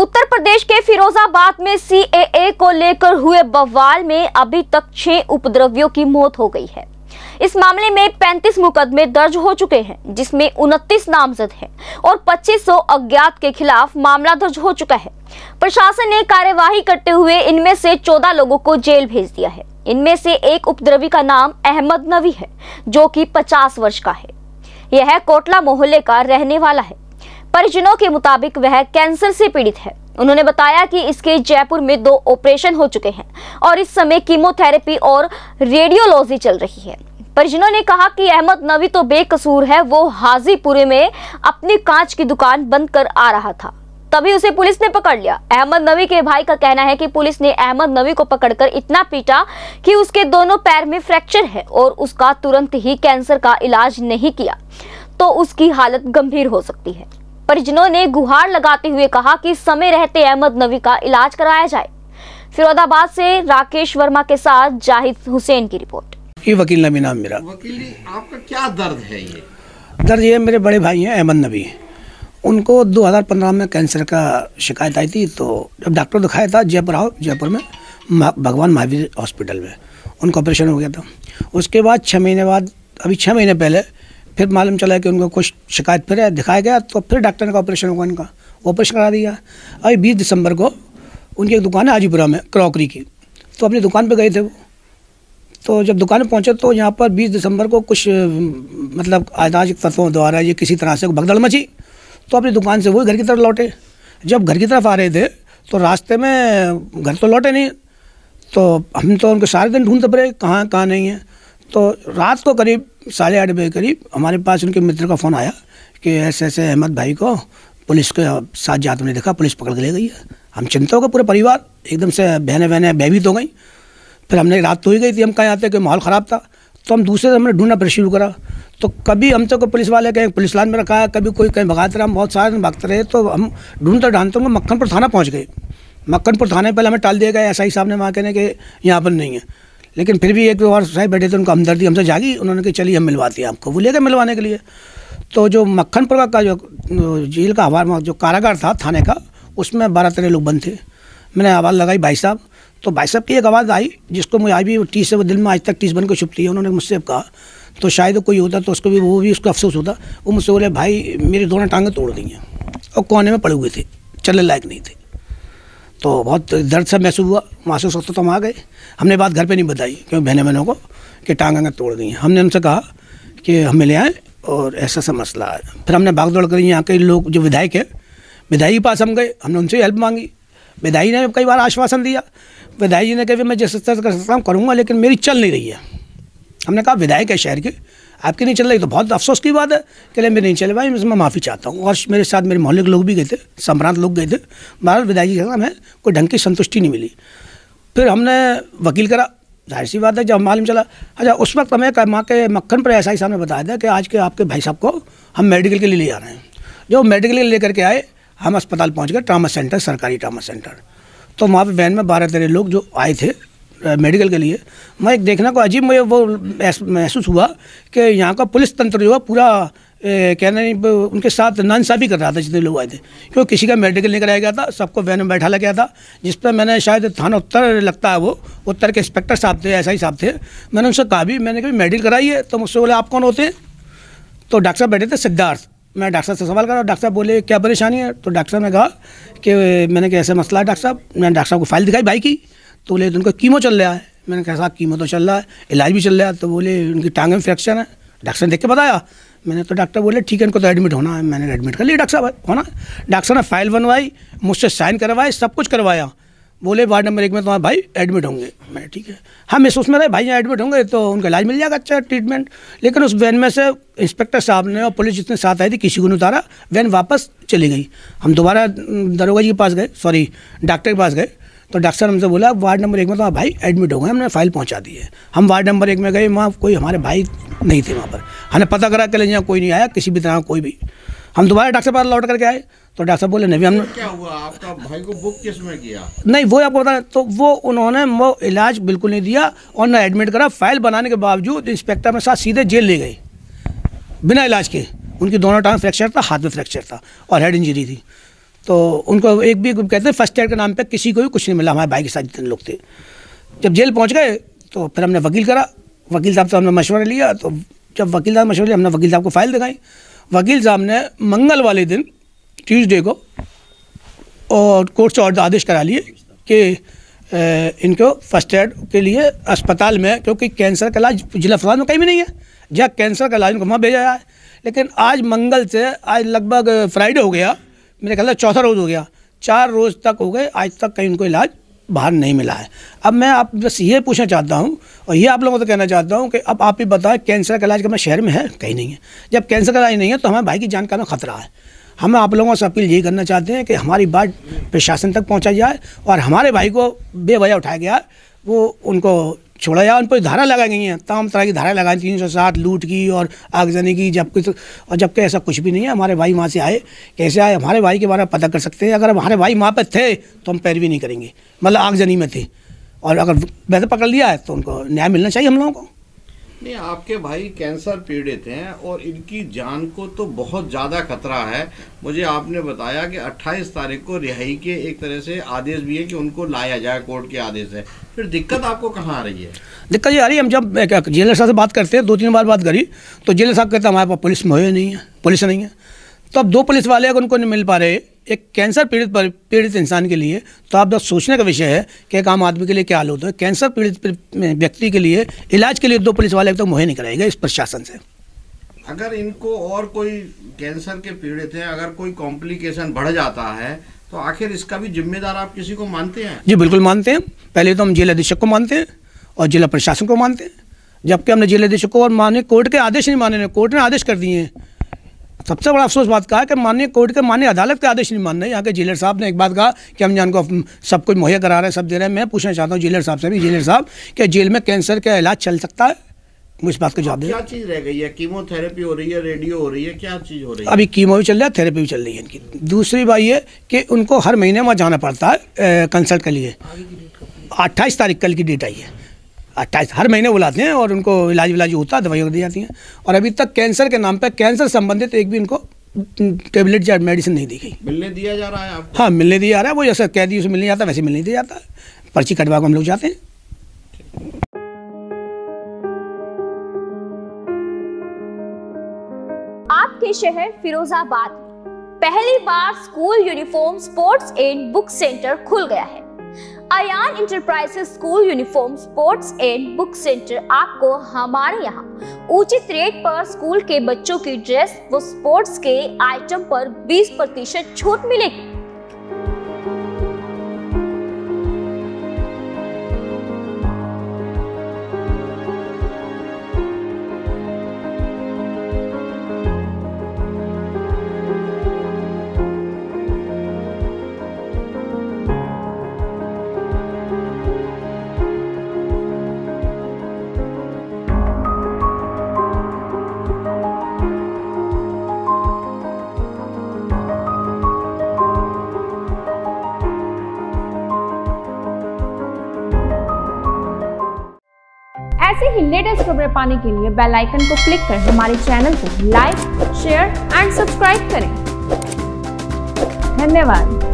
उत्तर प्रदेश के फिरोजाबाद में सीएए को लेकर हुए बवाल में अभी तक 6 उपद्रवियों की मौत हो गई है। इस मामले में 35 मुकदमे दर्ज हो चुके हैं, जिसमें 29 नामजद हैं और 2500 अज्ञात के खिलाफ मामला दर्ज हो चुका है। प्रशासन ने कार्यवाही करते हुए इनमें से 14 लोगों को जेल भेज दिया है। इनमें से एक उपद्रवी का नाम अहमद नवी है, जो कि 50 वर्ष का है। यह कोटला मोहल्ले का रहने वाला है। परिजनों के मुताबिक वह कैंसर से पीड़ित है। उन्होंने बताया कि इसके जयपुर में 2 ऑपरेशन हो चुके हैं और इस समय कीमोथेरेपी और रेडियोलॉजी चल रही है। परिजनों ने कहा कि अहमद नवी तो बेकसूर है। वो हाजीपुरे में अपनी कांच की दुकान बंद कर आ रहा था, तभी उसे पुलिस ने पकड़ लिया। अहमद नवी के भाई का कहना है कि पुलिस ने अहमद नवी को पकड़कर इतना पीटा कि उसके दोनों पैर में फ्रैक्चर है और उसका तुरंत ही कैंसर का इलाज नहीं किया तो उसकी हालत गंभीर हो सकती है। परिजनों ने गुहार लगाते हुए कहा कि समय रहते अहमद नवी का इलाज कराया जाए। फिरोजाबाद से राकेश वर्मा के साथ जाहिद हुसैन की रिपोर्ट। ये वकील नबी नाम मेरा। वकील जी, आपका क्या दर्द है? ये मेरे बड़े भाई हैं अहमद नबी। उनको 2015 में कैंसर का शिकायत आई थी, तो जब डॉक्टर दिखाया था जयपुर में भगवान महावीर हॉस्पिटल में, उनका ऑपरेशन हो गया था। उसके बाद 6 महीने बाद, अभी 6 महीने पहले फिर मालूम चला कि उनको कुछ शिकायत फिर दिखाया गया, तो फिर डॉक्टर ने ऑपरेशन होगा, इनका ऑपरेशन करा दिया। अभी 20 दिसंबर को उनकी एक दुकान है हाजीपुरा में क्रॉकरी की, तो अपनी दुकान पे गए थे वो। तो जब दुकान में पहुंचे तो यहाँ पर 20 दिसंबर को कुछ मतलब अराजक तत्वों द्वारा ये किसी तरह से भगदड़ मची, तो अपनी दुकान से वो घर की तरफ लौटे। जब घर की तरफ आ रहे थे तो रास्ते में घर तो लौटे नहीं, तो हम तो उनको सारे दिन ढूंढते पड़े कहाँ नहीं है। तो रात को करीब 8:30 बजे करीब हमारे पास उनके मित्र का फ़ोन आया कि ऐसे ऐसे अहमद भाई को पुलिस के साथ जाते हुए देखा, पुलिस पकड़ के ले गई है। हम चिंता हो गए, पूरे परिवार एकदम से बहनें भयभीत हो गई। फिर हमने रात तो ही गई थी, हम कहाँ आते कि माहौल ख़राब था, तो हम दूसरे से हमने ढूंढना फिर शुरू करा। तो कभी हमसे को पुलिस वाले कहीं पुलिस लाइन में रखा है, कभी कोई कहीं भगाते रहे, हम बहुत सारे दिन भागते रहे। तो हम ढूंढते मक्खनपुर थाना पहुँच गए। मक्खनपुर थाने पहले हमें टाल दिया गया एसआई साहब ने, वहाँ कहने के यहाँ पर नहीं है। लेकिन फिर भी एक दो और साहब बैठे थे, उनको हमदर्दी हमसे जागी, उन्होंने कहा चलिए हम मिलवाते हैं आपको। वो ले गए मिलवाने के लिए। तो जो मक्खनपुर का जो जेल का हमारा जो कारागार था थाने का, उसमें 12-13 लोग बंद थे। मैंने आवाज़ लगाई भाई साहब, तो भाई साहब की एक आवाज़ आई जिसको मुझे आई भी टीस से वो दिल में आज तक टीस बन के छुपती है। उन्होंने मुझसे कहा, तो शायद कोई होता तो उसको भी वो भी उसको अफसोस होता। वो मुझसे बोले भाई मेरी दोनों टांगें तोड़ दी हैं और कोने में पड़े हुए थे, चलने लायक नहीं थे। तो बहुत दर्द से महसूस हुआ, महसूस होता तो हम आ गए। हमने बात घर पे नहीं बताई क्योंकि बहनों को कि टांगें तोड़ दी हैं। हमने उनसे कहा कि हम ले आए और ऐसा सा मसला है। फिर हमने भाग दौड़ कर यहाँ के लोग जो विधायक है, विधायक के पास हम गए, हमने उनसे हेल्प मांगी। विधायक ने कई बार आश्वासन दिया। विधायक जी ने कहा मैं जिस तरह कर सकता हूँ करूँगा, लेकिन मेरी चल नहीं रही है। हमने कहा विधायक है शहर के, आपकी नहीं चल रही तो बहुत अफसोस की बात है। कि मेरी नहीं चले भाई, मैं माफ़ी चाहता हूँ। और मेरे साथ मेरे मोहल्ले के लोग भी गए थे, संभ्रांत लोग गए थे। बहरहाल विधायक जी के साथ हमें कोई ढंग की संतुष्टि नहीं मिली। फिर हमने वकील करा, जाहिर सी बात है जब मालूम चला। अच्छा, उस वक्त हमें माँ के मक्खन पर एसआई साहब ने बताया था कि आज के आपके भाई साहब को हम मेडिकल के लिए ले जा रहे हैं। जो मेडिकल के लिए लेकर के आए, हम अस्पताल पहुँच गए, ट्रामा सेंटर, सरकारी ट्रामा सेंटर। तो वहाँ पर वैन में 12-13 लोग जो आए थे मेडिकल के लिए। मैं एक देखने को अजीब मुझे वो महसूस हुआ कि यहाँ का पुलिस तंत्र जो है पूरा कहने उनके साथ नाइंसाफ़ी कर रहा था जितने लोग आए थे। क्योंकि किसी का मेडिकल नहीं कराया गया था, सबको वैन में बैठा गया था। जिस पर मैंने शायद थाना उत्तर लगता है, वो उत्तर के इंस्पेक्टर साहब थे, एसआई साहब थे। मैंने उनसे कहा भी, मैंने कभी मेडिकल कराई है? तो मुझसे बोले आप कौन होते हैं? तो डॉक्टर साहब बैठे थे सिद्धार्थ। मैं डॉक्टर साहब से सवाल करा, डॉक्टर साहब बोले क्या परेशानी है? तो डॉक्टर साहब ने कहा कि मैंने कहा ऐसा मसला है डॉक्टर साहब। मैंने डॉक्टर साहब को फाइल दिखाई भाई की, तो बोले उनका कीमो चल रहा है। मैंने कहा साहब कीमो तो चल रहा है, इलाज भी चल रहा है। तो बोले उनकी टांगें में फ्रैक्चर है। डॉक्टर ने देख के बताया। मैंने तो डॉक्टर बोले ठीक है, इनको तो एडमिट होना है। मैंने एडमिट कर लिया डॉक्टर साहब होना। डॉक्टर साहब ने फाइल बनवाई, मुझसे साइन करवाए, सब कुछ करवाया। बोले वार्ड नंबर 1 में तुम्हारे भाई एडमिट होंगे। मैं ठीक है, हम महसूस में रहे भाई यहाँ एडमिट होंगे तो उनका इलाज मिल जाएगा, अच्छा ट्रीटमेंट। लेकिन उस वैन में से इंस्पेक्टर साहब ने और पुलिस जितने साथ आई थी किसी को नहीं उतारा, वैन वापस चली गई। हम दोबारा दरोगा जी के पास गए, सॉरी डॉक्टर के पास गए। तो डॉक्टर साहब हमसे बोला वार्ड नंबर 1 में तो भाई एडमिट हो गए, हमने फाइल पहुंचा दी है। हम वार्ड नंबर 1 में गए, वहाँ कोई हमारे भाई नहीं थे। वहाँ पर हमने पता करा कि यहाँ कोई नहीं आया, किसी भी तरह कोई भी। हम दोबारा डॉक्टर पास लौट करके आए तो डॉक्टर साहब बोले नहीं, हमने क्या हुआ आपका भाई को बुक किस में किया? नहीं वो आपको बता, तो वो उन्होंने वो इलाज बिल्कुल नहीं दिया और ना एडमिट करा। फाइल बनाने के बावजूद इंस्पेक्टर में साथ सीधे जेल ले गए बिना इलाज के। उनकी दोनों टांग फ्रैक्चर था, हाथ में फ्रैक्चर था और हेड इंजरी थी। तो उनको एक भी कहते हैं फर्स्ट एड के नाम पे किसी को भी कुछ नहीं मिला। हमारे भाई के साथ जितने लोग थे, जब जेल पहुंच गए तो फिर हमने वकील करा, वकील साहब से हमने मशवरा लिया। तो जब वकील साहब मशवरा लिया, हमने वकील साहब को फाइल दिखाई। वकील साहब ने मंगल वाले दिन, ट्यूसडे को, और कोर्ट से ऑर्डर आदेश करा लिए कि इनको फर्स्ट एड के लिए अस्पताल में, क्योंकि कैंसर का इलाज जिला अस्पताल में कहीं भी नहीं है, जहाँ कैंसर का इलाज उनको वहाँ भेजा है। लेकिन आज मंगल से आज लगभग फ्राइडे हो गया, मेरे ख्याल से चौथा रोज़ हो गया, 4 रोज़ तक हो गए, आज तक कहीं उनको इलाज बाहर नहीं मिला है। अब मैं आप बस ये पूछना चाहता हूँ और ये आप लोगों को तो कहना चाहता हूँ कि अब आप ही बताएं, कैंसर का इलाज हमारे शहर में है? कहीं नहीं है। जब कैंसर का इलाज नहीं है तो हमारे भाई की जान का खतरा है। हम आप लोगों से अपील यही करना चाहते हैं कि हमारी बात प्रशासन तक पहुँचाई जाए और हमारे भाई को बेवजह उठाया गया, वो उनको छोड़ा जाए। उन पर धारा लगाई गई हैं, तमाम तरह की धारा लगाई, 307 लूट की और आगजनी की, जबकि ऐसा कुछ भी नहीं है। हमारे भाई वहाँ से आए, कैसे आए, हमारे भाई के बारे में पता कर सकते हैं। अगर हमारे भाई वहाँ पर थे तो हम पैरवी नहीं करेंगे, मतलब आगजनी में थे, और अगर वैसे पकड़ लिया है तो उनको न्याय मिलना चाहिए हम लोगों को। नहीं, आपके भाई कैंसर पीड़ित हैं और इनकी जान को तो बहुत ज़्यादा खतरा है। मुझे आपने बताया कि 28 तारीख को रिहाई के एक तरह से आदेश भी है कि उनको लाया जाए, कोर्ट के आदेश है। फिर दिक्कत आपको कहाँ आ रही है? दिक्कत ये आ रही है, हम जब जेलर साहब से बात करते हैं, 2-3 बार बात करी तो जेलर साहब कहते हैं हमारे पास पुलिस में नहीं है, पुलिस नहीं है। तो अब 2 पुलिस वाले अगर उनको नहीं मिल पा रहे एक कैंसर पीड़ित इंसान के लिए, तो आप बस सोचने का विषय है कि एक आम आदमी के लिए क्या हाल होता है। कैंसर पीड़ित व्यक्ति के लिए इलाज के लिए 2 पुलिस वाले तो मुहैया नहीं कराए गए इस प्रशासन से। अगर इनको और कोई कैंसर के पीड़ित हैं, अगर कोई कॉम्प्लिकेशन बढ़ जाता है तो आखिर इसका भी जिम्मेदार आप किसी को मानते हैं? जी बिल्कुल मानते हैं। पहले तो हम जिला अधीक्षक को मानते हैं और जिला प्रशासन को मानते हैं, जबकि हमने जिला अधीक्षक को और माने कोर्ट के आदेश नहीं माने, कोर्ट ने आदेश कर दिए हैं। सबसे बड़ा अफसोस बात कहा है कि माननीय कोर्ट के माननीय अदालत के आदेश नहीं मान रहे। यहाँ के जेलर साहब ने एक बात कहा कि हम जान को सब कुछ मुहैया करा रहे हैं, सब दे रहे हैं। मैं पूछना चाहता हूँ जेलर साहब से भी, जेलर साहब क्या जेल में कैंसर का इलाज चल सकता है? मुझे इस बात का जवाब दे। क्या चीज़ रह गई है? कीमोथेरेपी हो रही है, रेडियो हो रही है, क्या चीज़ हो रही है? अभी कीमो भी चल रहा है, थेरेपी भी चल रही है इनकी। दूसरी बात ये कि उनको हर महीने वहाँ जाना पड़ता है कंसल्ट के लिए। 28 तारीख कल की डेट आई है, 28 हर महीने बुलाते हैं और उनको इलाज विलाज होता है, दवाइयाँ दी जाती हैं। और अभी तक कैंसर के नाम पर कैंसर संबंधित एक भी उनको टेबलेट या मेडिसिन नहीं दी गई। मिलने दिया जा रहा है आपको? हाँ, मिलने दिया जा रहा है। वो जैसा कैदी उसे मिलने जाता है वैसे मिलने दिया जाता है, पर्ची कटवा को हम लोग जाते हैं। आपके शहर फिरोजाबाद में पहली बार school uniform sports and book centre खुल गया है। Ayaan enterprises school uniform sports and book centre आपको हमारे यहाँ उचित रेट पर स्कूल के बच्चों की ड्रेस व स्पोर्ट्स के आइटम पर 20% छूट मिलेगी। ऐसे ही लेटेस्ट खबरें पाने के लिए बेल आइकन को क्लिक कर हमारे चैनल को लाइक, शेयर एंड सब्सक्राइब करें। धन्यवाद।